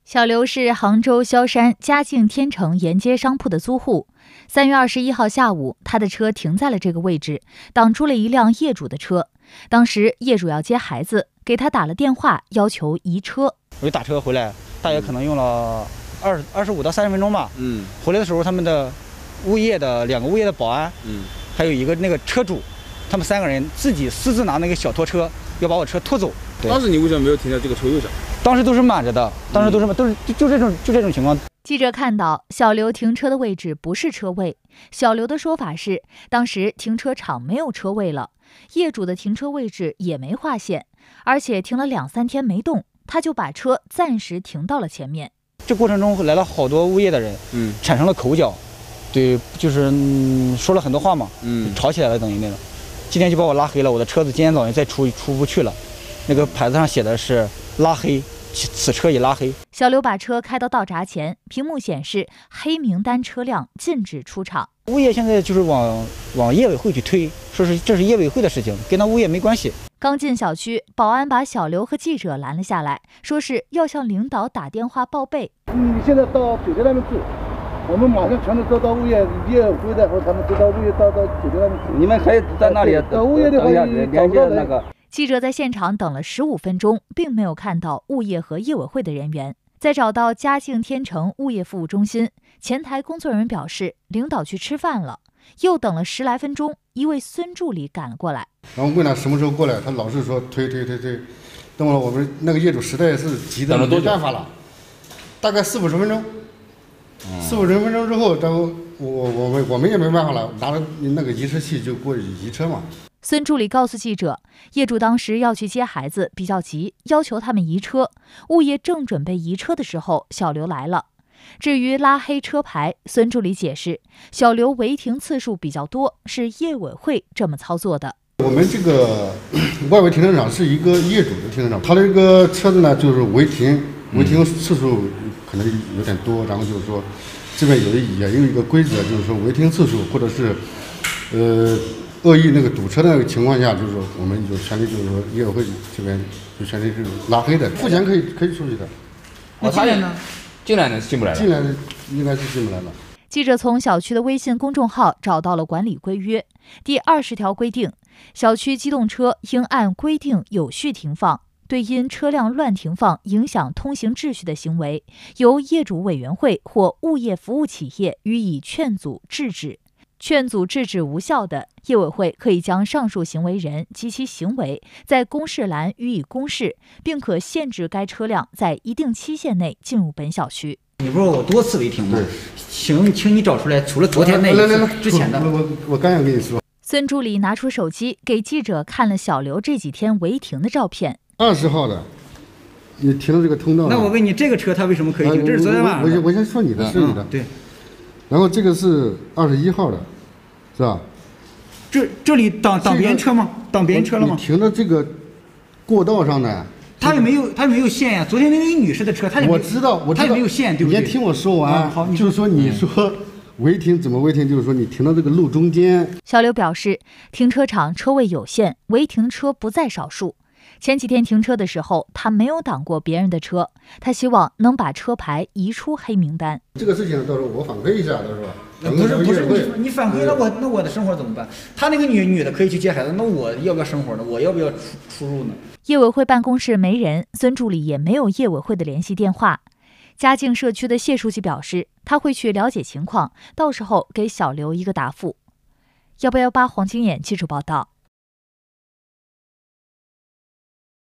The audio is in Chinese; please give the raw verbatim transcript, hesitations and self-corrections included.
小刘是杭州萧山嘉境天成沿街商铺的租户。三月二十一号下午，他的车停在了这个位置，挡住了一辆业主的车。当时业主要接孩子，给他打了电话，要求移车。 我就打车回来，大约可能用了二二十五到三十分钟吧。嗯，回来的时候，他们的物业的两个物业的保安，嗯，还有一个那个车主，他们三个人自己私自拿那个小拖车要把我车拖走。 当时你为什么没有停在这个车位上？ 当时都是满着的，当时都是、嗯、都是就就这种就这种情况。 记者看到小刘停车的位置不是车位，小刘的说法是，当时停车场没有车位了，业主的停车位置也没划线，而且停了两三天没动，他就把车暂时停到了前面。 这过程中来了好多物业的人，嗯，产生了口角，对，就是、嗯、说了很多话嘛，嗯，吵起来了等于那种。今天就把我拉黑了，我的车子今天早上再出出不去了，那个牌子上写的是拉黑。此车已拉黑。 小刘把车开到道闸前，屏幕显示黑名单车辆禁止出厂。 物业现在就是往往业委会去推，说是这是业委会的事情，跟他物业没关系。 刚进小区，保安把小刘和记者拦了下来，说是要向领导打电话报备。 你现在到酒店那边去，我们马上全都都到物业业委会的，或者他们都到物业到到酒店那边去。 你们可以在那里等物业的话， 联系那个。 记者在现场等了十五分钟，并没有看到物业和业委会的人员。在找到嘉境天成物业服务中心，前台工作人员表示领导去吃饭了。又等了十来分钟，一位孙助理赶了过来。 然后问他什么时候过来，他老是说推推推推。等会儿我们那个业主实在是急得没办法了，大概四五十分钟。嗯、四五十分钟之后，然后我我们我们也没办法了，拿着那个移车器就过去移车嘛。 孙助理告诉记者，业主当时要去接孩子，比较急，要求他们移车。物业正准备移车的时候，小刘来了。至于拉黑车牌，孙助理解释，小刘违停次数比较多，是业委会这么操作的。 我们这个外围停车场是一个业主的停车场，他这个车子呢就是违停，违停次数可能有点多，然后就是说，这边有也有一个规则，就是说违停次数或者是，呃。恶意那个堵车的那个情况下，就是说我们有权利，就是说业委会这边有权利是拉黑的，付钱可以可以出去的。 那进来呢？进来呢？进不来了。 进来应该是进不来了。 记者从小区的微信公众号找到了管理规约，第二十条规定，小区机动车应按规定有序停放，对因车辆乱停放影响通行秩序的行为，由业主委员会或物业服务企业予以劝阻制止。劝阻制止无效的，业委会可以将上述行为人及其行为在公示栏予以公示，并可限制该车辆在一定期限内进入本小区。 你不是我多次违停吗？请，请你找出来，除了昨天那一次之前的。 我我我刚想跟你说。 孙助理拿出手机给记者看了小刘这几天违停的照片。 二十号的，你停了这个通道。 那我问你，这个车它为什么可以停？这是昨天晚上的。 我我先说你的，是你的。 对。 然后这个是二十一号的，是吧？ 这这里挡挡别人车吗？挡别人车了吗？ 你停的这个过道上呢？ 他也没有，他也没有线呀。昨天那位女士的车，他也我知道，我他也没有线，对不对？ 你先听我说完。 啊、好， 就是说你说违停怎么违停？就是说你停到这个路中间。 小刘表示，停车场车位有限，违停车不在少数。前几天停车的时候，他没有挡过别人的车，他希望能把车牌移出黑名单。 这个事情到时候我反馈一下，到时候。 不是不是你你反馈了我，那我的生活怎么办？他那个女女的可以去接孩子，那我要不要生活呢？我要不要出出入呢？ 业委会办公室没人，孙助理也没有业委会的联系电话。嘉境社区的谢书记表示，他会去了解情况，到时候给小刘一个答复。幺八幺八黄金眼记者报道。